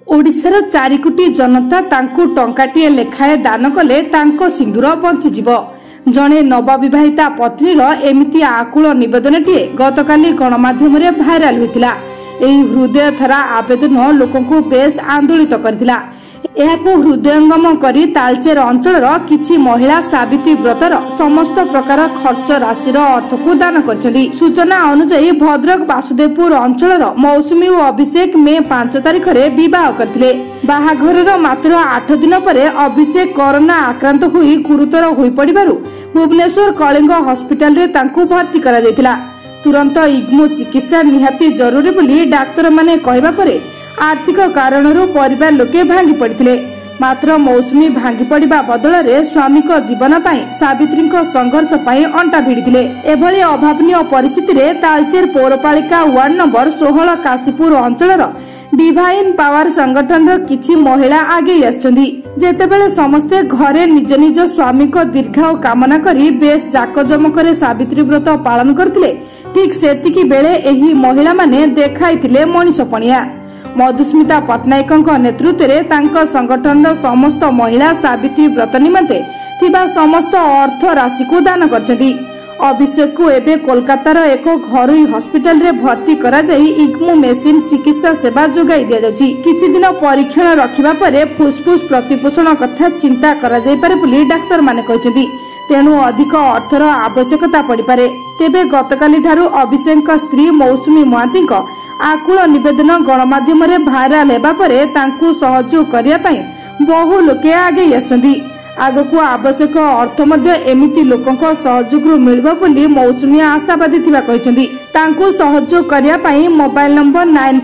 ओडिशार 4 कोटी जनता तांकु टंकाटिए लेखाए दान कले तांको सिंदूर बंचीजिव। जणे नवविवाहिता पत्नीर एमिति आकुल निवेदनटिए गतकाली गणमाध्यम रे भाइराल होइतिला। एही हृदय थरा आवेदन लोकंकु बेस आंदोलित करथिला। एहाकु हृदयंगम करी तालचेर अंचलर किछि महिला सावित्री व्रतर समस्त प्रकार खर्च राशि अर्थ को दान करछथि। सूचना अनुसार भद्रक वासुदेवपुर अंचलर मौसुमी और अभिषेक मे 5 तारिख रे विवाह करथिले। बाहाघरर मात्र 8 दिन परे अभिषेक कोरोना आक्रांत होई गुरुतर होई पड़िबारु भुवनेश्वर कलिंग हॉस्पिटल रे तांकु भर्ती करा जायतिला। तुरंत इग्मो चिकित्सा निहाती जरूरी बोली डाक्टर माने कहबा परे आर्थिक कारणरू परिवार लोके भांगी पड़िथिले। मात्र मौसुमी भांगी पड़िबा बदल रे स्वामी को जीवन पाई सावित्री को संघर्ष पाई अंटा भिड़िथिले। एभली अभावनीय परिस्थिति रे तालचेर पौरपालिका वार्ड नंबर 16 काशीपुर अंचलर डिवाइन पावर संगठन किछि महिला आगे आछन्ती। जेतेबेले समस्ते घरे निज निज स्वामी को दीर्घायु कामना करी बेस जाकजमकरे सावित्री व्रत पालन करथिले। ठीक सेतिकी बेले एही महिला माने देखाइथिले मनीषपणिया। मधुस्मिता पट्टनायक नेतृत्व में संगठन समस्त महिला सावित्री व्रत निमंते थिबा समस्त अर्थ राशि को दान करछथि। अभिषेक को एबे कोलकातार एक घरोई हॉस्पिटल रे भर्ती करा जाई इग्मो मेसिन चिकित्सा सेवा जोगाई दिया जाउछि। किछि दिन परीक्षण रखिबा परे फुसफुस प्रतिपोषण कथा चिंता करा जाई पारे बोली डाक्टर माने कहछथि। तेणु अधिक अर्थर आवश्यकता पड़ी पारे। तेबे गतकाली ठारू अभिषेक स्त्री मौसुमी महांती आकुल निवेदन गणमाध्यम रे भाइराल हेबा परे तांकु सहयोग करिया पई बहु लोके आगे आछन्ती। आगको आवश्यक अर्थ मध्ये एमिति लोकक सहयोग मिलबो बोली मौसुमी आशावादी थिबा कहिसंती। तांकु सहयोग करिया पई मोबाइल नंबर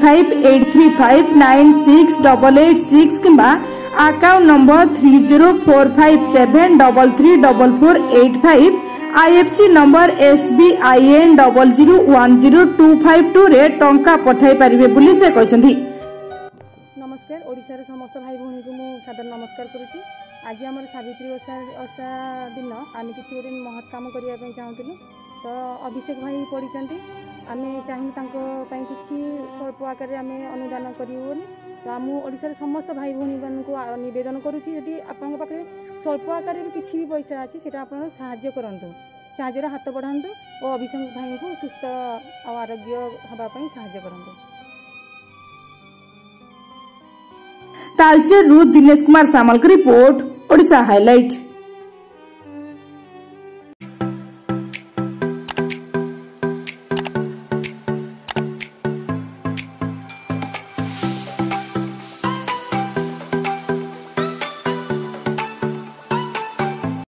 9583596886 किबा account number 304573344485 IFC number SBIN 00102552 रे टंका पठाई पारिबे बुली से कहछन्ती। नमस्कार। ओडिसा रे समस्त भाई भौणी को मु सादर नमस्कार करूची। आज हमर सावित्री ओषा दिन आमे किछि गोटे महत् काम करिया पई चाहूतिलु। तो अभिषेक भाई पडिचंती। आमे चाहि तांको पई किछि स्वल्प आकार रे आमे अनुदान करियो बोली। तो आम ओडिसा रे समस्त भाई भौणी को निवेदन करूची यदि आपन पाखे स्वल्प आकार रे किछि भी पैसा अछि सेटा आपन सहाय्य करंतु। सहाय्यर हाथ बढ़ातु और अभिषेक भाई को सुस्थ और आरोग्य हबा पई सहाय्य करंतु। तालचेर दिनेश कुमार सामल की रिपोर्ट, ओडिशा हाइलाइट।